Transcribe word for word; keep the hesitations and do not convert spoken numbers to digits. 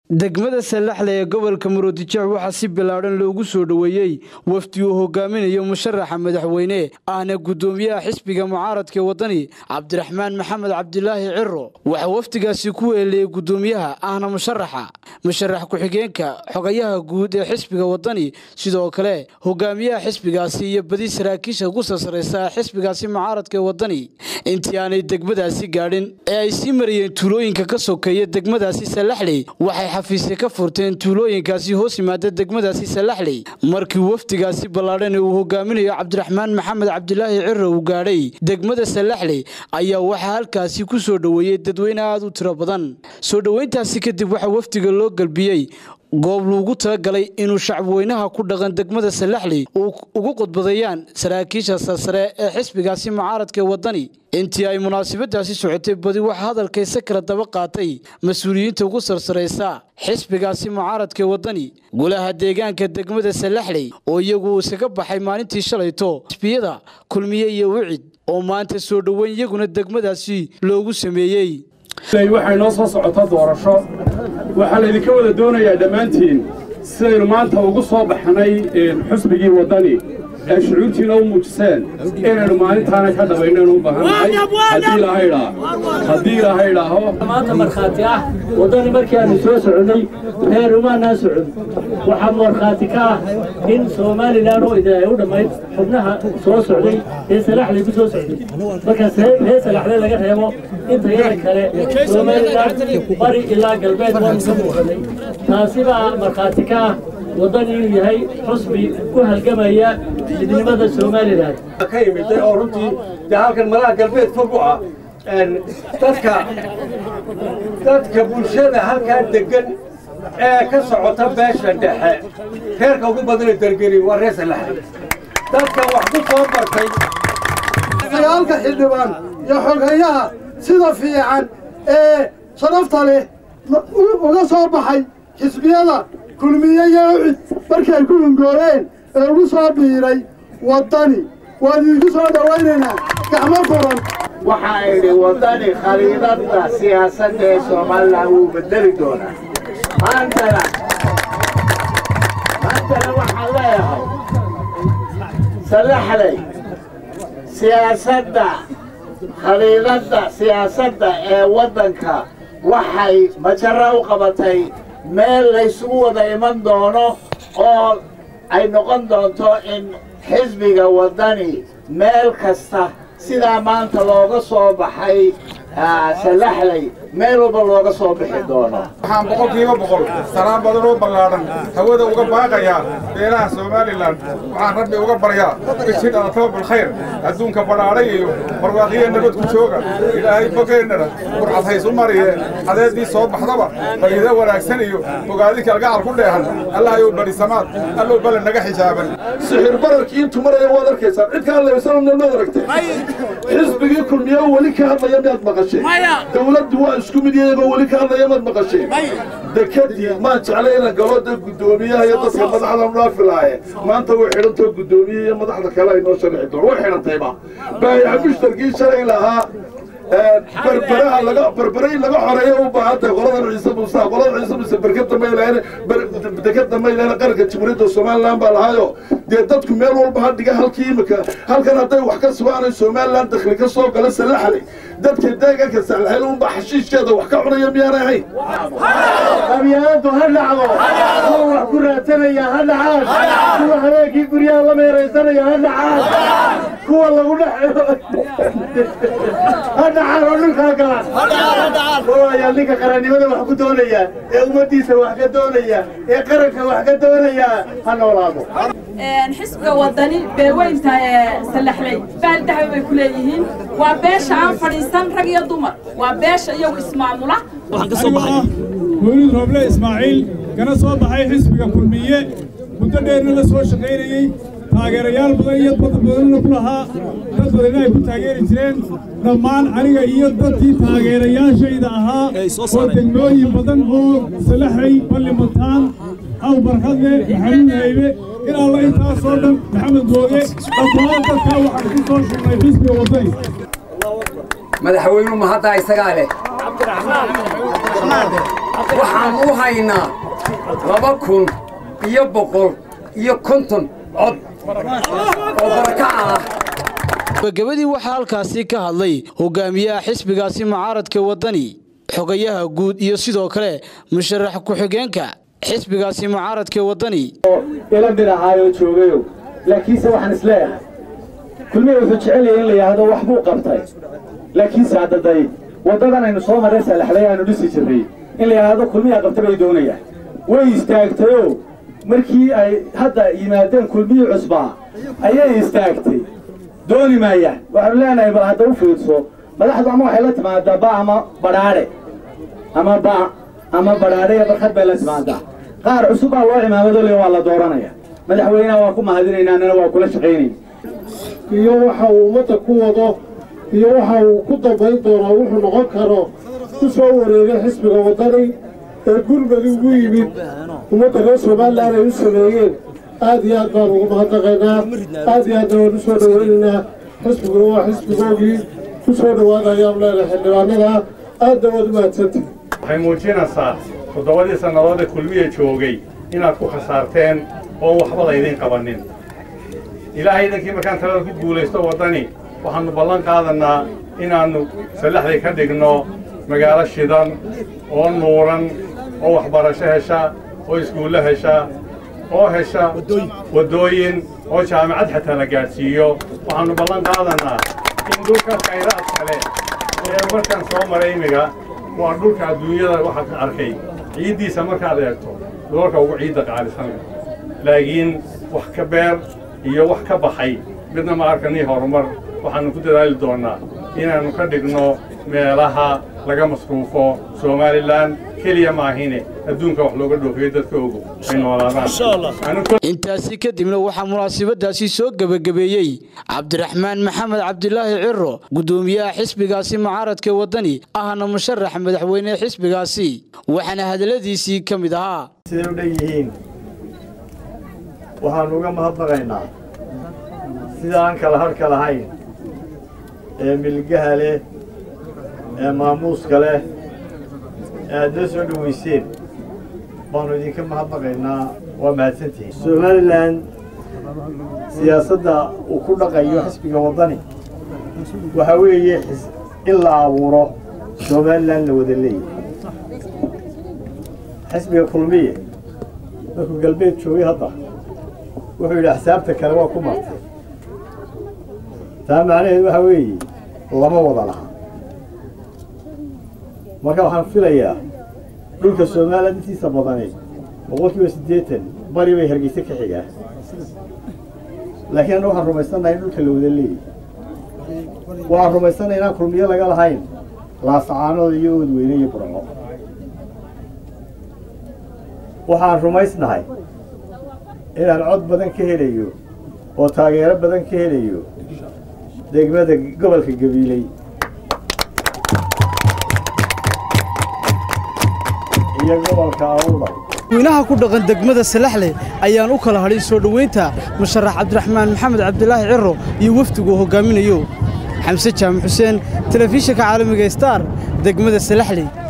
degmada Salaxle ee gobolka Murudijac waxa si bilaaran loogu soo dhaweeyay wafdi uu hogaaminayo musharaxa madaxweyne ahna gudoomiyaha xisbiga mucaaradka wadani Cabdiraxmaan Maxamed Cabdilaahi Ciro waxa wafdigaasi ku weelay gudoomiyaha ahna musharaxa musharax ku xigeenka xogayaha guud ee xisbiga wadani sidoo kale hogaamiyaha xisbigaasi iyo badi saraakiisha ugu saaraysa xisbigaasi mucaaradka wadani intii aanay degmadaasi gaadhin ee ay si mariyeen tuulooyinka ka sokeeyay degmadaasi Salaxle waxay xafiisyo ka furteen tuulooyinkaasi hoos yimaada degmadaasi Salaxle markii wafdigaasi balaaran uu hogaaminayo Cabdiraxmaan Maxamed Cabdilaahi Ciro uu gaadhay degmada Salaxle ayaa waxa halkaasi ku soo dhaweeyay dadweyne aad u tiro badan soo dhaweyntaasi kadib waxa wafdiga loo galbiyay goob lagu talagalay inuu shacabweynaha ku dhaqan degmada Salaxle ugu qodbadayaan saraakiisha sare ee xisbigaasi mucaaradka wadani intii ay munaasabadaasi socotay badi wax hadalkaysa kala daba qaatay mas'uuliyiinta ugu sarsareysa xisbigaasi mucaaradka wadani golaha deegaanka degmada Salaxle oo iyagu isaga baxay maalintii shalayto xisbiyada kulmiye iyo wicid oo maanta soo dhaweyn iyaguna degmadaasi loogu sameeyay waxay noo soo socotaa doorasho waxa la idinka wada doonayaa dhamaantiin sidaynu maanta ugu soo baxnay xisbigii wadani ee shucuurtiina u muujiseen inaynu maalintaana ka dhabaynaynu u baahannahay haddii ilaahay idhaa haddii ilaahay idhaaho maanta markhaati ah wadani markii aanu soo soconay reer umaanaa socon waxaa markhaati ka ah in somalilan oo idaay u dhammayd xubnaha soo socday ee Salaxle ku soo socday markaas reer Salaxle laga reebo inta yar kale somalilan bari ilaa galbeed waan ka muuqanay taasi baa markhaati ka ah wadani inuu yahay xusbi ku halgamaya midnimada somalilan ka yimid oo runtii halkan malaha galbeed fog u ah dadka dadka bulshada halkaa degan ee ka socota beesha dhexe heerka ugu badan dargeli waa reer Salaxle dadka wax ku soo bartay sagaalka xildhibaan iyo xogayaha sida fiican ee sharafta leh uga soo baxay xisbiyada kulmiye iyo wicid markay ku hungooreen ee ugu soo biiray wadani waan idinku soo dhawaynaynaa gacmo furan waxa ay wadani khariidada siyaasadda ee Soomaaliland uu bedeli doonaa maantana maantana waxaan leeyahay Salaxle siyaasadda khariidada siyaasadda ee waddanka waxay majara u qabatay meel la isugu wada iman doono oo ay noqon doonto in xisbiga wadani meel kasta sida maanta looga soo baxay Salaxle meel walba looga soo bixi doono waxaan boqolkiiba boqol salaam badan oo ballaaran hawada uga baaqaya beelaha Somaliland waxaan rabbi uga baryaa bishii dhalato bil khayr adduunka badhaaray iyo barwaaqiyada nabad ku jooga ilaahay boqeynana qurxad hayso mariye hadeedii soo baxdaba fariida wanaagsan iyo bogaadii kalgacal ku dheehan allah ayuu bari samaad allo bal naga xijaaban sixir bararkii intuu maraya waad arkaysaa cid ka leeysan ma aragtay xisbigii kulmiye wali ka hadlaya mid maqashay dawladdu waa isku mid yahay wali ka hadlaya mid maqashay dekadii ma jeclayna galooda gudoomiyaha iyo dadka madaxda munaafilaaye maanta way xidhanto gudoomiyaha iyo madaxda kale ay noo sharxi doon way xidhantayba baayaca mushtarkii shalay lahaa بربرها لقى بربرين لقى حرية وبعدها غلط العيسى موسى غلط العيسى موسى بركت ما يلاقي بركت ما يلاقي قرقة جمهورية الصومال لان بالهايو دي دتكم ميل والبعد دقة هالكيمك هل كان هذا وحكى سواء الصومال لان دخل كسوق على Salaxle دتك دقة كسلحل وبحشيش كذا وحكى حرية ميانا هاي أبيات هلا عضو هو كرة تنيا هلا عاد هو هلاقي كريا الله ما يريسنا يا هلا عاد هو الله ولا هذا عارون خاكلا هو يليك قرني ولا وحكو دونيا أمتيسه وحكو دونيا قرنك وحكو دونيا هنولادو حسب وطني بوين تا Salaxle بالدعوة بكليهين وباش عن فريسان رجيا دمر وباش يو اسمع ملا ولد ربله إسماعيل كان صوب حي حسب كلمية متديرنا لسوش غيري taageerayaal badan iyo dad badan kulaha dad badan ay ku taageeri jireen dhammaan aniga iyo dadkii taageerayaashayda ahaa oo degmooyin badan oo Salaxle Ballimantaan aw barkadle Maxamed Haybe in alla intaas oo dhan Maxamed Googe dhammaan dadka waxa ku soo shaqeeyay xisbiga wadani madaxweynuhu ma hadda isaga leh Cabdiraxmaan waxaan u haynaa laba kun iyo boqol iyo konton cod oo baraka ah. gabadii waxaa halkaasi ka hadlay hogaamiyaha xisbigaasi mucaaradka wadani xogayaha guud iyo sidoo kale musharax ku-xigeenka xisbigaasi mucaaradka wadani ila dirahaayo joogayo laakiinse waxaan isleeyahay kulmiye wuxuu jecel yahay in la yiraahdo wax buu qabtay laakiinse hadday wadadan aynu soo maray salaxlay aanu dhisi jirnay in la yiraahdo kulmiye qabtay bay doonayaan way istaagtay markii ay hadda yimaadeen kulmiye cusba ayay istaagtay dooni maayaan waxaan leenahay bal hadda u fiirso madaxdu ama waxay la timaadaa ba ama badhaadhe ama ba ama badhaadhe barxad bay la timaadaa qaar cusub baa loo cimaamado le waa la dooranaya madaxweynaha waa ku mahadinaynaa anana waa kula shaqaynayna iyo waxa uu ummadda ku wado iyo waxa uu ku dambayn doonaa wuxuu noqon karo ku soo wareegay xisbiga wadani ee gurmadi ugu yimid ummadda reer somalilan ay u sameeyeen aad iyo aad baan ugu mahadnaqaynaa aad iyo aadna waan u soo dhawaynaynaa xisbiguna waa xisbigoogii ku soo dhawaada ayaan leenahay xildhibaanada aadna waad u mahadsantahay waxay muujinaysaa toddobadii sannadood ee kulmiye joogay inaad ku khasaarteen oo waxba laydin qabanin ilaahay idankii markaan talada ku guulaysto waddani waxaannu ballan qaadanaa inaannu sallaxday ka dhigno magaalo shidan oo nuuran oo waxbarasho hesha oo iskuullo hesha oo hesha waddooyin oo jaamacad xataa la gaadhsiiyo waxaannu ballan qaadanaa in dhulka khayraad kale ee markaan soo maray imiga waa dhulka adduunyada waxaad ka arkay ciiddiisa markaad eegto doolka ugu ciidda qaalisan laakiin wax ka beer iyo wax ka baxay midna ma arkanii horumar waxaannu ku dadaali doonnaa inaannu ka dhigno meelaha laga masruufo somalilan keliya maahine adduunka wax looga dhoofiyo dadka ogo ay noolaadaan intaasi kadibna waxaa munaasabadaasi soo gabagabeeyey cabdiraxmaan maxamed cabdilaahi ciro gudoomiyaha xisbigaasi mucaaradka wadani ahna musharax madaxweyne xisbigaasi waxaana hadaladiisii ka mid ahaa sidee u dhanyihiin waxaan uga mahadnaqaynaa sida aan kala harka lahayn ee milgaha leh ee maamuuska leh ee aad noo soo dhowayseen baanu idinka mahadnaqaynaa waa mahadsantihiin somalilan siyaasadda uu ku dhaqayo xisbiga waddani waxaa weeye in la abuuro somalilan la wada leeyahay xisbiga kulmiye markuu galbeed joogay hadda wuxuu yidhi axsaabta kale waa ku martay taa macnaheedu waxaa weeye lama wada laha marka waxaan filayaa dhulka somalilan intiisa badani boqolkiiba siddeetan bari bay hargeysa ka xigaa laakiin anna waxaan rumaysannahay in dhulka la wada leeyahy waxaan rumaysannahay inaan kulmiyo laga lahayn laasacaanooda iyo oodweyne iyo burco waxaan rumaysnahay inaan cod badan ka helayo oo taageero badan ka helayo degmada gobolka gabiiley iyo gobolka awda weynaha ku dhaqan degmada salaxley ayaan u kala hadhay soo dhoweynta musharax cabdiraxmaan maxamed cabdilaahi ciro iyo wafdigu hogaaminayo xamse jaamac xuseen telefishinka caalamiga star degmada salaxley.